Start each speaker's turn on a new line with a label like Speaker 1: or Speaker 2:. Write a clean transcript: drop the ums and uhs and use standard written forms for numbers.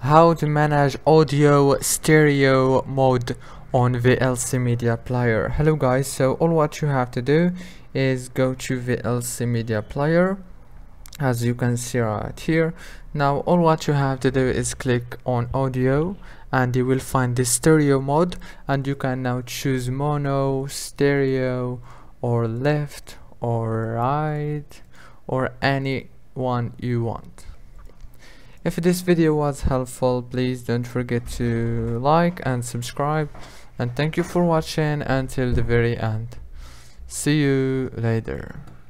Speaker 1: how to manage audio stereo mode on VLC media player. Hello guys, so all what you have to do is go to VLC media player, as you can see right here. Now all what you have to do is click on audio and you will find the stereo mode, and you can now choose mono, stereo, or left or right, or any one you want. If this video was helpful, please don't forget to like and subscribe, and thank you for watching until the very end. See you later.